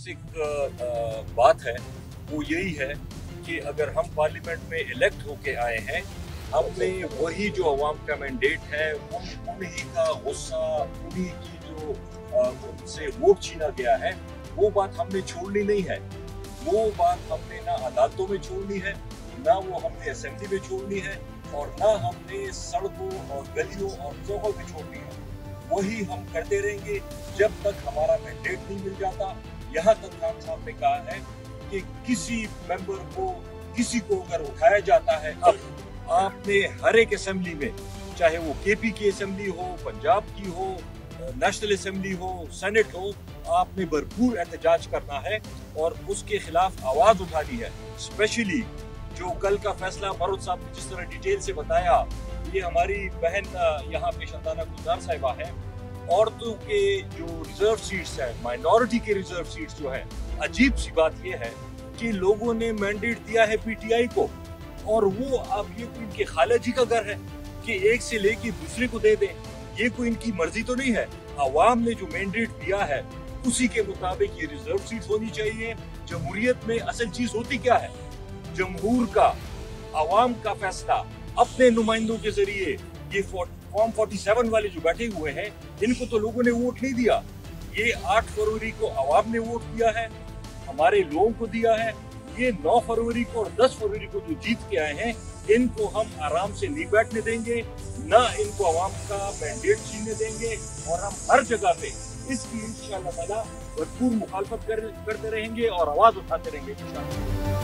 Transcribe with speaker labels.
Speaker 1: Basic बात है वो यही है कि अगर हम पार्लियामेंट में इलेक्ट होके आए हैं, हमने वही जो अवाम का मैंडेट है, उन्हीं का गुस्सा, उन्हीं की जो उनसे वोट छीना गया है, वो बात हमने छोड़नी नहीं है। वो बात हमने ना अदालतों में छोड़नी है, ना वो हमने असेंबली में छोड़नी है, और ना हमने सड़कों और गलियों और चौकों में छोड़नी है। वही हम करते रहेंगे जब तक हमारा मैंडेट नहीं मिल जाता। यहाँ तक खान साहब ने कहा है कि किसी मेंबर को, किसी को अगर उठाया जाता है, अब आपने हर एक असेंबली में, चाहे वो केपी की असेंबली हो, पंजाब की हो, नेशनल असेंबली हो, सेनेट हो, आपने भरपूर एहतजाज करना है और उसके खिलाफ आवाज उठानी है। स्पेशली जो कल का फैसला फरूद साहब ने जिस तरह डिटेल से बताया, ये हमारी बहन यहाँ पे शंदाना गुलजार साहिबा है, औरतों के जो रिजर्व सीट्स है, माइनॉरिटी के रिजर्व सीट्स जो है, अजीब सी बात ये है कि लोगों ने मैंडेट दिया है पीटीआई को, और वो अब ये कोई इनके खाला जी का घर है कि एक से लेके दूसरे को दे दें। ये कोई इनकी मर्जी तो नहीं है। अवाम ने जो मैंडेट दिया है उसी के मुताबिक ये रिजर्व सीट होनी चाहिए। जमहूरियत में असल चीज होती क्या है? जमहूर का, अवाम का फैसला अपने नुमाइंदों के जरिए। ये फॉर्म 47 वाले जो बैठे हुए हैं, इनको तो लोगों ने वोट नहीं दिया। ये 8 फरवरी को अवाम ने वोट दिया है, हमारे लोगों को दिया है। ये 9 फरवरी को और 10 फरवरी को जो जीत के आए हैं, इनको हम आराम से नहीं बैठने देंगे, ना इनको अवाम का मैंडेट छीनने देंगे, और हम हर जगह पे इसकी इंशाअल्लाह ताला भरपूर मुखालफत करते रहेंगे और आवाज उठाते रहेंगे इंशाअल्लाह।